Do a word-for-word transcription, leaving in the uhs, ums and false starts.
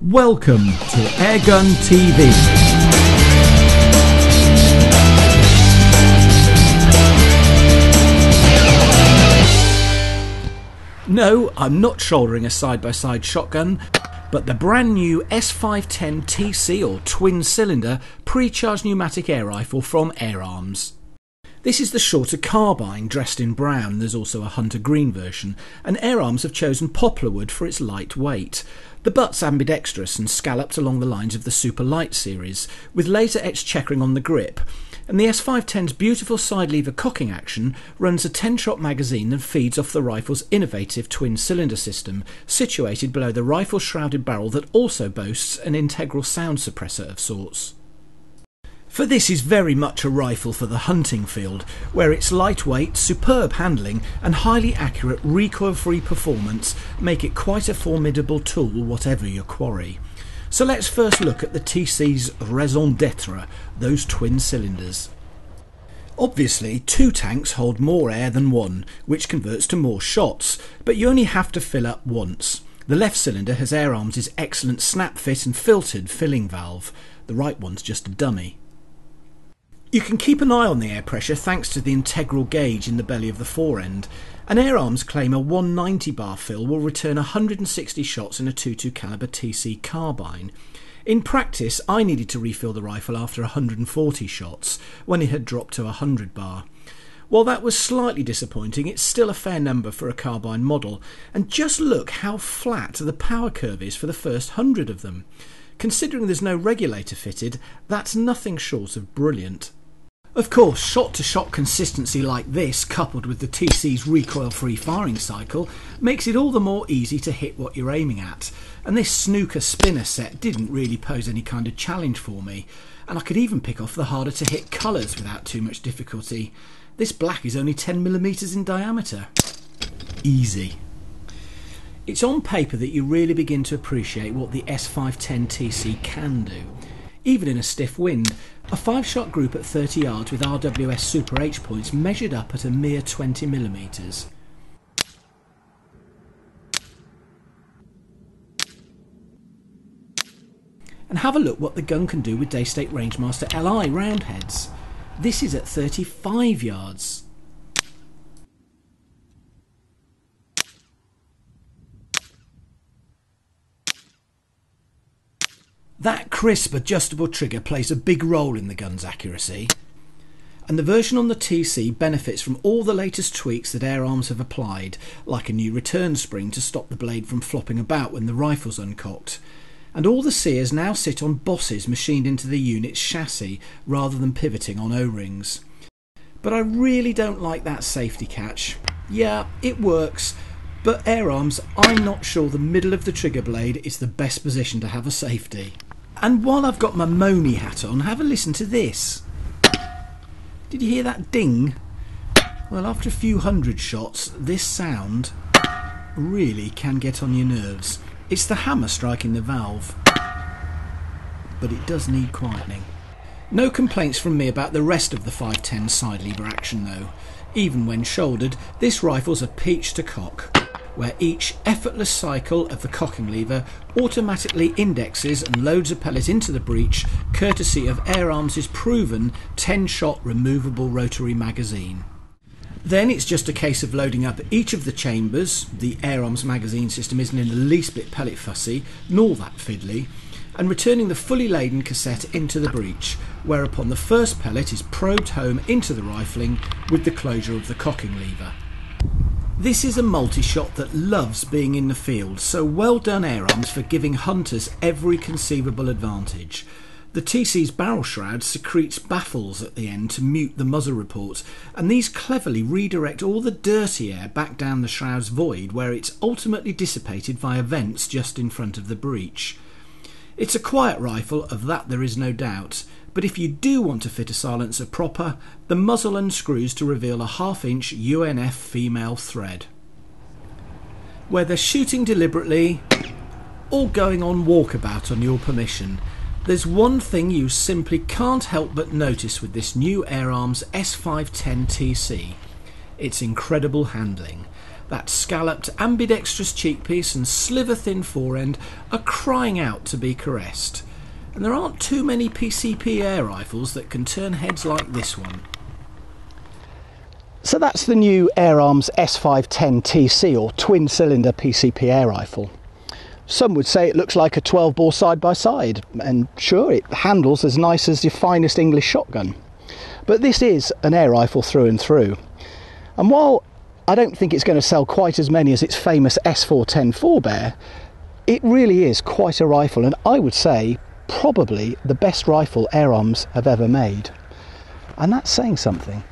Welcome to Airgun T V. No, I'm not shouldering a side-by-side shotgun, but the brand new S five ten T C or twin cylinder pre-charged pneumatic air rifle from Arms. This is the shorter carbine dressed in brown. There's also a hunter green version, and Arms have chosen poplar wood for its light weight. The butt's ambidextrous and scalloped along the lines of the Super Light series, with laser etched checkering on the grip, and the S five ten's beautiful side lever cocking action runs a ten shot magazine and feeds off the rifle's innovative twin cylinder system, situated below the rifle shrouded barrel that also boasts an integral sound suppressor of sorts. For this is very much a rifle for the hunting field, where its lightweight, superb handling and highly accurate recoil-free performance make it quite a formidable tool whatever your quarry. So let's first look at the T C's raison d'etre, those twin cylinders. Obviously, two tanks hold more air than one, which converts to more shots, but you only have to fill up once. The left cylinder has Arms' excellent snap fit and filtered filling valve. The right one's just a dummy. You can keep an eye on the air pressure thanks to the integral gauge in the belly of the forend, and Arms claim a one ninety bar fill will return one hundred sixty shots in a two two caliber T C carbine. In practice, I needed to refill the rifle after one hundred forty shots, when it had dropped to one hundred bar. While that was slightly disappointing, it's still a fair number for a carbine model, and just look how flat the power curve is for the first hundred of them. Considering there's no regulator fitted, that's nothing short of brilliant. Of course, shot-to-shot consistency like this, coupled with the T C's recoil-free firing cycle, makes it all the more easy to hit what you're aiming at, and this snooker spinner set didn't really pose any kind of challenge for me, and I could even pick off the harder-to-hit colours without too much difficulty. This black is only ten millimeters in diameter. Easy. It's on paper that you really begin to appreciate what the S five ten T C can do. Even in a stiff wind, a five shot group at thirty yards with R W S Super H points measured up at a mere twenty millimeters. And have a look what the gun can do with Daystate Rangemaster L I roundheads. This is at thirty-five yards. That crisp adjustable trigger plays a big role in the gun's accuracy, and the version on the T C benefits from all the latest tweaks that Arms have applied, like a new return spring to stop the blade from flopping about when the rifle's uncocked, and all the sears now sit on bosses machined into the unit's chassis rather than pivoting on O-rings. But I really don't like that safety catch. Yeah, it works, but Arms, I'm not sure the middle of the trigger blade is the best position to have a safety. And while I've got my Moni hat on, have a listen to this. Did you hear that ding? Well, after a few hundred shots, this sound really can get on your nerves. It's the hammer striking the valve, but it does need quietening. No complaints from me about the rest of the five ten side lever action though. Even when shouldered, this rifle's a peach to cock, where each effortless cycle of the cocking lever automatically indexes and loads a pellet into the breech, courtesy of Arms' proven ten shot removable rotary magazine. Then it's just a case of loading up each of the chambers. The Arms magazine system isn't in the least bit pellet fussy, nor that fiddly, and returning the fully laden cassette into the breech, whereupon the first pellet is probed home into the rifling with the closure of the cocking lever. This is a multi-shot that loves being in the field, so well done Arms for giving hunters every conceivable advantage. The T C's barrel shroud secretes baffles at the end to mute the muzzle report, and these cleverly redirect all the dirty air back down the shroud's void, where it's ultimately dissipated via vents just in front of the breech. It's a quiet rifle, of that there is no doubt, but if you do want to fit a silencer proper, the muzzle unscrews to reveal a half inch U N F female thread. Whether shooting deliberately or going on walkabout on your permission, there's one thing you simply can't help but notice with this new Arms S five ten T C. Its incredible handling. That scalloped ambidextrous cheekpiece and sliver-thin forend are crying out to be caressed. And there aren't too many P C P air rifles that can turn heads like this one. So that's the new Arms S five ten T C, or twin cylinder P C P air rifle. Some would say it looks like a twelve bore side by side, and sure, it handles as nice as your finest English shotgun. But this is an air rifle through and through. And while I don't think it's going to sell quite as many as its famous S four ten forebear, it really is quite a rifle, and I would say probably the best rifle Arms have ever made. And that's saying something.